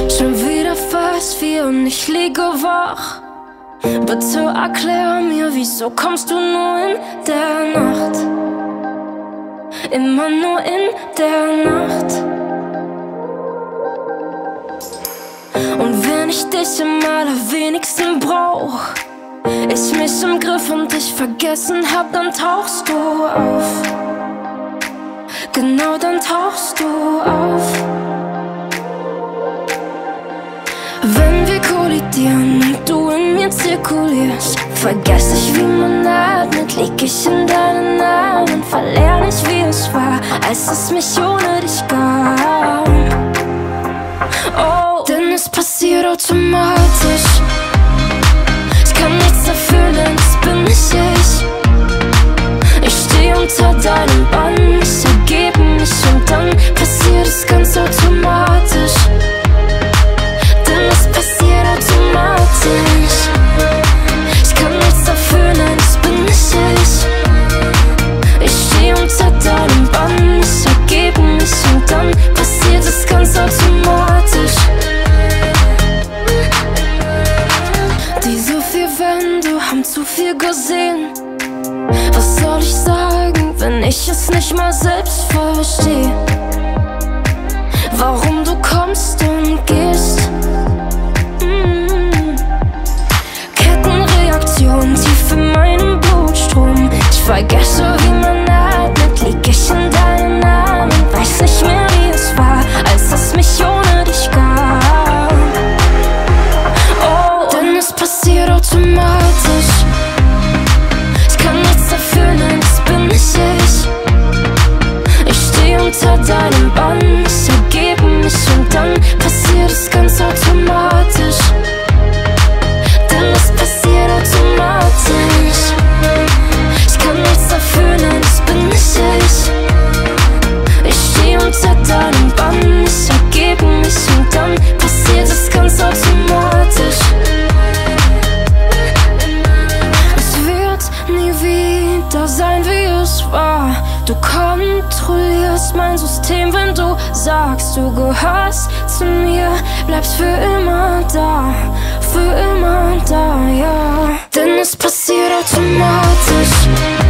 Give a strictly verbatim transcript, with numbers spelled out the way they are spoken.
Schon wieder fast vier und ich liege wach. Bitte erklär mir, wieso kommst du nur in der Nacht? Immer nur in der Nacht. Und wenn ich dich am allerwenigsten brauch, ich mich im Griff und dich vergessen hab, dann tauchst du auf. Genau, dann tauchst du auf. Wenn wir kollidieren und du in mir zirkulierst, vergess ich, wie man atmet, lieg ich in deinen Armen und verlern nicht, wie es war, als es mich ohne dich gab. Oh, denn es passiert automatisch. Ich kann nichts dafür, denn es bin nicht ich. Ich steh unter deinem Bann, ich ergebe mich und dann passiert es ganz automatisch. Denn es passiert automatisch. Ich kann nichts dafür, nein, es bin nicht ich. Ich steh unter deinem Bann, ich ergebe mich und dann passiert es ganz automatisch. Diese vier Wände haben zu viel gesehen. Was soll ich sagen, wenn ich es nicht mal selbst versteh? Warum du kommst und gehst? mm. Kettenreaktion tief in meinem Blutstrom. Ich vergesse, wie man atmet, lieg ich in deinen Armen. Weiß nicht mehr, wie es war, als es mich ohne dich gab. Oh, denn es passiert automatisch. Ich kann nichts dafür, nein, das bin nicht ich. Ich steh unter deinem Bann, ich ergebe mich und dann passiert es ganz automatisch. Denn es passiert automatisch. Ich kann nichts dafür, nein, das bin nicht ich. Ich steh unter deinem Bann, ich ergebe mich und dann passiert es ganz automatisch. Es wird nie wieder sein, wie es war. Du kontrollierst mein System, wenn du sagst, du gehörst zu mir, bleibst für immer da, für immer da, ja. Denn es passiert automatisch.